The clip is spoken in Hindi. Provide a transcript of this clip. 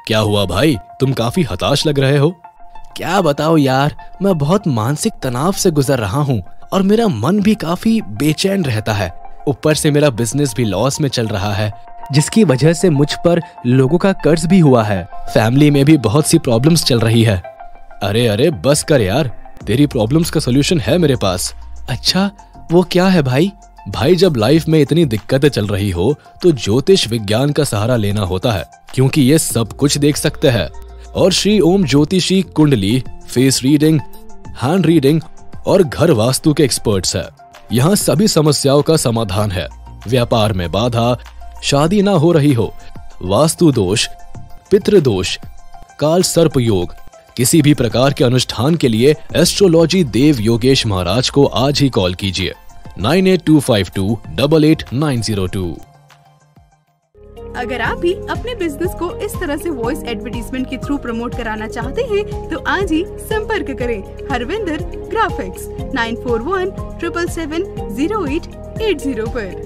क्या हुआ भाई, तुम काफी हताश लग रहे हो। क्या बताओ यार, मैं बहुत मानसिक तनाव से गुजर रहा हूँ और मेरा मन भी काफी बेचैन रहता है। ऊपर से मेरा बिजनेस भी लॉस में चल रहा है, जिसकी वजह से मुझ पर लोगों का कर्ज भी हुआ है। फैमिली में भी बहुत सी प्रॉब्लम्स चल रही है। अरे अरे बस कर यार, तेरी प्रॉब्लम्स का सोल्यूशन है मेरे पास। अच्छा, वो क्या है भाई? भाई जब लाइफ में इतनी दिक्कतें चल रही हो तो ज्योतिष विज्ञान का सहारा लेना होता है, क्योंकि ये सब कुछ देख सकते हैं। और श्री ओम ज्योतिषी कुंडली, फेस रीडिंग, हैंड रीडिंग और घर वास्तु के एक्सपर्ट्स हैं। यहाँ सभी समस्याओं का समाधान है। व्यापार में बाधा, शादी ना हो रही हो, वास्तु दोष, पितृदोष, काल सर्प योग, किसी भी प्रकार के अनुष्ठान के लिए एस्ट्रोलॉजी देव योगेश महाराज को आज ही कॉल कीजिए 9825288902। अगर आप भी अपने बिजनेस को इस तरह से वॉइस एडवर्टीजमेंट के थ्रू प्रमोट कराना चाहते हैं तो आज ही संपर्क करें हरविंदर ग्राफिक्स 9417770880 पर।